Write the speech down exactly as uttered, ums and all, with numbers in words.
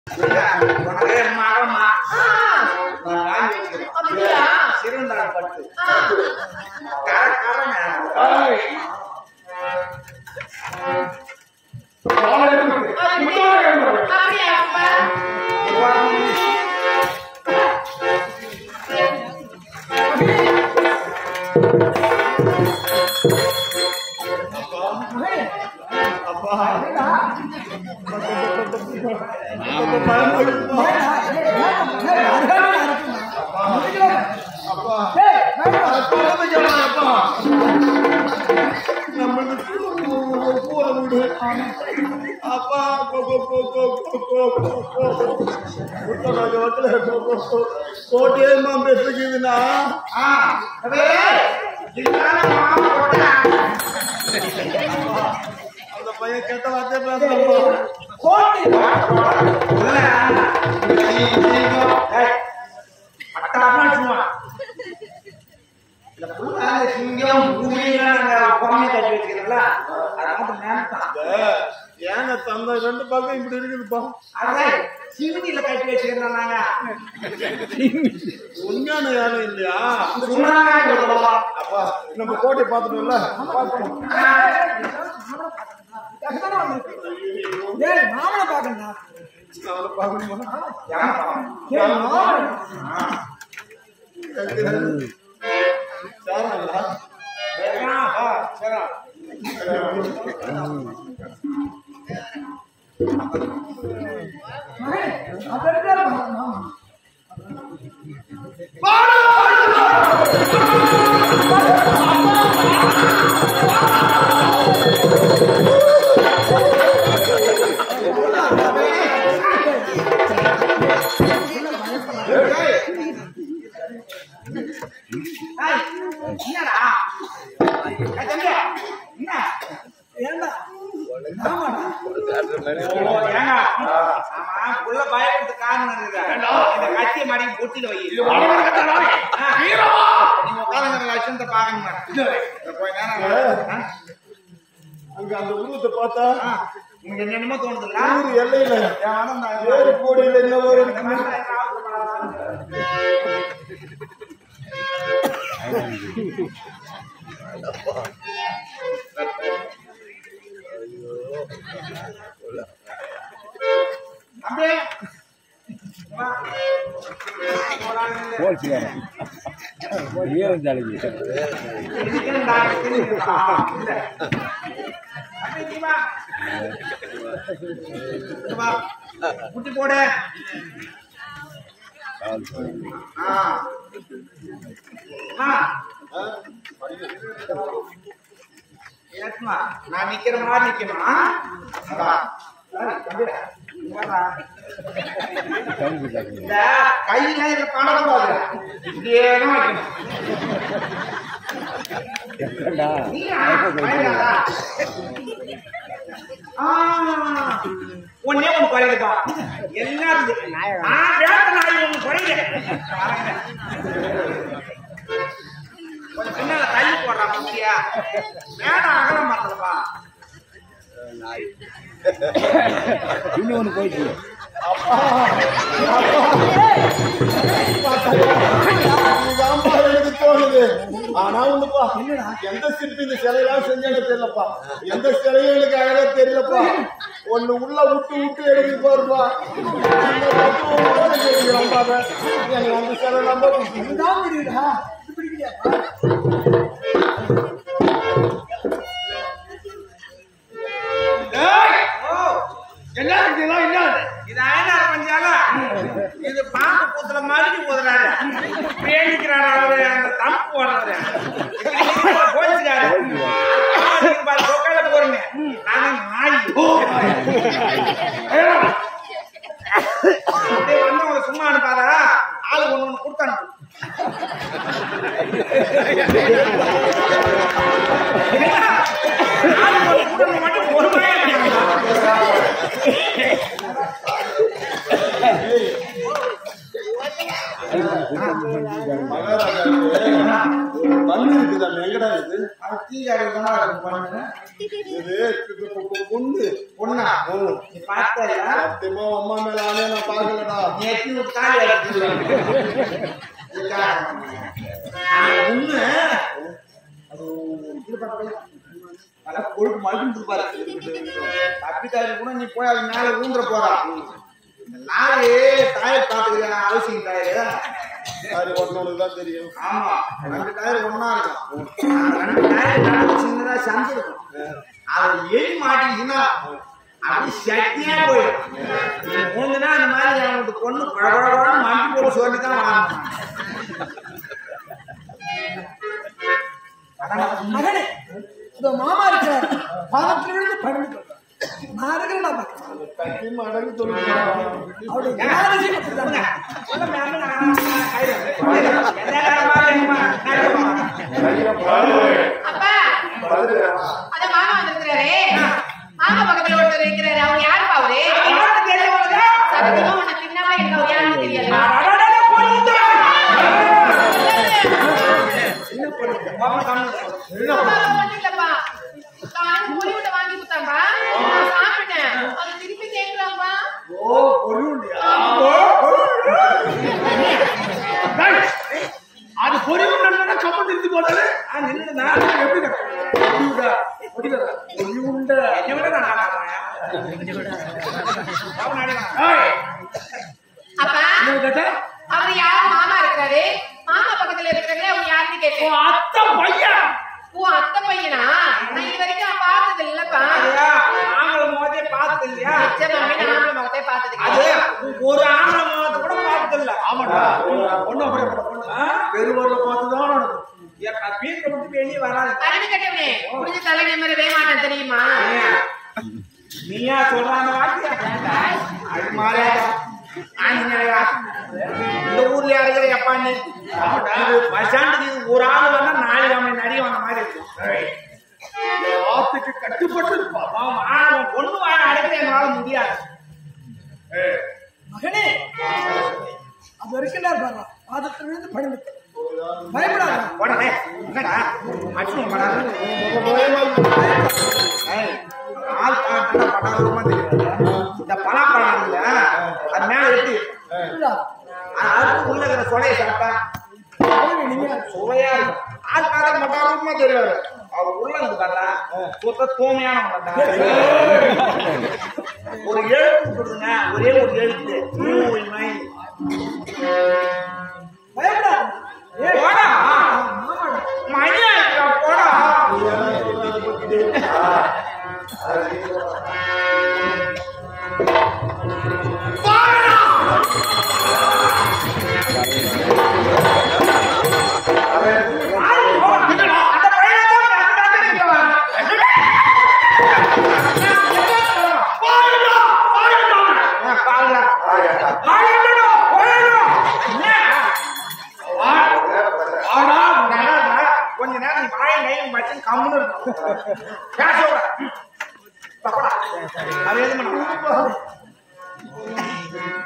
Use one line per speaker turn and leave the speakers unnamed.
சிறுந்தாடப்பட்டு
கோட்டையம்மா பெற்றுக்குதுன்னா அந்த பையன் கெட்ட வார்த்தை பேசுறோம். ஏங்க தந்த ரெண்டு பக்கம் இப்படி இருக்குதுப்பா.
சிவனில கட்டி வச்சிருந்தாங்க
உண்மையான யாரும் இல்லையா? அப்பா நம்ம கோட்டை பார்த்துட்டோம்ல.
மாமனை பாக்கணுமா? பயப்படுத்த காரணம் கத்திய மாடி பொட்டில வை லட்சத்தை பாக்கணும்.
அங்க அந்த உருவத்தை பார்த்தா
உங்களுக்கு என்னென்னமோ தோணுதுல்ல?
எல்லையில வேறு கோடியில என்ன ஒரு
புட்டி போடு. நான் நிக்கிற மாதிரி நிக்கணுமா? கையில பணம் போகுது இப்படியே வைக்கணும். ஒன்னே ஒண்ணு குறையுதுப்பா. எல்லாத்துக்கும் ஒண்ணு குறையுது. கொஞ்சம் பின்னால தள்ளி போடுறான் முக்கியா வேணாம் அகல மாட்டலப்பா.
இன்னும் ஒண்ணு போயிடுச்சு.
எனக்கு தோணுது. ஆனா ஒண்ணுப்பா, எந்த சிற்பி இந்த சிலையெல்லாம் செஞ்சாங்க தெரியலப்பா. எந்த சிலையும் எனக்கு அழகா தெரியலப்பா. ஒண்ணு உள்ள விட்டு விட்டு எடுத்து போருப்பா. எனக்கு அந்த சிலை நம்ப முடியுதா?
இது பாம்பு பூத்துல மாதிரி போதுறாரு. பேணிக்கிறாரு அவரு. அந்த தம்பு போடுறாரு. போயிடுச்சுக்காரு. சொக்கால போறீங்க. நாங்க நாய் வந்து சும்மா அனுப்பாதா? ஆளு ஒண்ணு ஒண்ணு கொடுத்து அனுப்பு. மட்டும் பொறுமையா
பண்ணு இருக்குதா எங்கடா இது இது பொண்ணு
பொண்ணா நீ பார்த்தா
சத்தியமா அம்மா மேல ஆனே நான் பாக்கலடா
நேற்று காலி ஒண்ணு அது நல்லா கொழுப்பு மழுக்குன்னு இருப்பாரு தப்பிக்காரு கூட நீ போய் அது மேல ஊன்ற போறா இந்த நாளே டயர் காட்டுக்கிற அவசியம் டயரு
அது ஒன்னொன்னுதான் தெரியும்.
ஆமா ரெண்டு டயர் ஒன்னா இருக்கும் ரெண்டு டயர் சின்னதா சந்து இருக்கும் அது எலி மாட்டிச்சுன்னா அப்படி சட்டியா போயிடும் நீ மூணுனா அந்த மாதிரி அவனுக்கு பொண்ணு பழபழபழ மாட்டி போட்டு சொல்லிதான் வாங்கணும்.
மகனே இந்த மாமா இருக்கிறார் பாதத்தில் விழுந்து படுந்து நான் இருக்கிறேன்
சத்தியமா அடங்கி சொல்லுங்க
அப்பா அத மாமா வந்திருக்கிறாரே மாமா பக்கத்துல ஒருத்தர் இருக்கிறாரு அவங்க யாருப்பா அவரு சத்தியமா உன்னை தின்னவா எனக்கு அவர் யாருன்னு தெரியாது இல்லப்பா காலையில பொறி உண்டை வாங்கி கொடுத்தாம்பா சாப்பிட்டேன் அது திருப்பி கேட்கலாம்பா
அது பொறி உண்டா கம்மன் இருந்து போனாலே
நின்றுனா எப்படி
அப்பா அவர் யாரு மாமா இருக்கிறாரு மாமா பக்கத்துல இருக்கிறாங்களே அவங்க யாருன்னு கேட்டேன்
அத்தை பையன்
ஓ அத்தை பையனா நான் இது வரைக்கும் நான் பார்த்தது இல்லப்பா
ஆம்பளை முகத்தையே பார்த்தது இல்லையா
நிச்சயமாவே நான் ஆம்பளை முகத்தை பார்த்தது
அது
கிடையாது.
ஒரு ஆம்பளை முகத்தை கூட பார்த்தது இல்ல
ஆமாடா பொண்ணு அப்படியே பொண்ணு பெருவூர்ல பார்த்துதான் நடக்கும்
வீட்டுல விட்டு வெளியே வராது
அறிவு கட்டவனே புரிஞ்ச தலை நிம்மதி மாட்டேன் தெரியுமா
நீயா சொல்றான வார்த்தையா அது மாறியா ஆஞ்சநேயா இந்த ஊர்ல இருக்கிற எப்பான்னு பசாண்டுக்கு ஒரு ஆள் வந்தா நாலு அவன் நடிகை வந்த மாதிரி இருக்கும்
ஆத்துக்கு கட்டுப்பட்டு இருப்பா
அவன் பொண்ணு வாழ அடைக்கிற என்னால முடியாது
மகனே அது இருக்கிறார் பாருங்க பாதத்தில் விழுந்து படுந்து பயப்படாத
உடனே என்னடா அடிச்சு பண்ணாரு ஆள் பார்த்தா பட்டாளமா தெரியாது இந்த பலாப்பழம் இல்ல அது மேல எப்படி அதுக்கு உள்ள இருக்கிற சொலையை சாப்பிட்டா சுவையா இருக்கும் ஆள் பார்த்தா பட்டாளமா தெரியாது அவர் உள்ள இருந்து பார்த்தா சுத்த தூய்மையான ஒரு எழுத்து கொடுங்க ஒரே ஒரு எழுத்து தூய்மை
பயப்படாத
போடா மணி ஆயிட்டா போடா கொஞ்ச நேரம் நீ வாய கையும் வச்சு கம்முன்னு இருக்கும் அது எது பண்ண